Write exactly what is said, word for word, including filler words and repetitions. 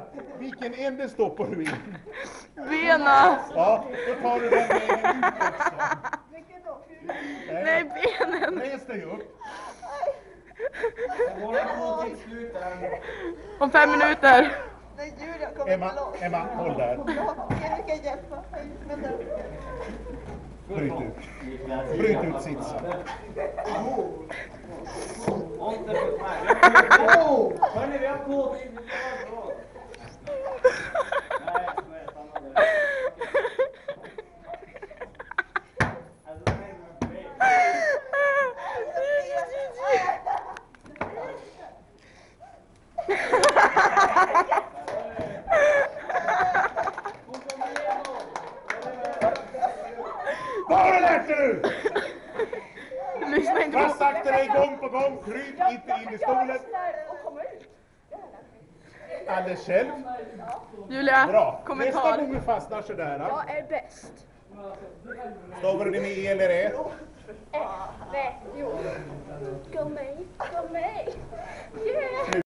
vilken ände stoppar du in? Bena. Ja, då tar du den vägen ut också. Nej, benen. Res dig upp. Om fem minuter. Nej, Julia kommer Emma, inte loss. Emma, håll där. Ja, jag kan hjälpa. Vänta. Bryt ut. Bryt ut sitsen. Hörni, vi har på. Vad har du lärt dig nu? Lyssna inte Jag har på... sagt till dig gång på gång, kryp inte in i stolen. Alldeles själv. Julia, Bra. Nästa kommentar. gång du fastnar sådär. Jag är bäst. Stavar du det med E eller E? Nej, jo. Gå mig, gå mig. Yeah.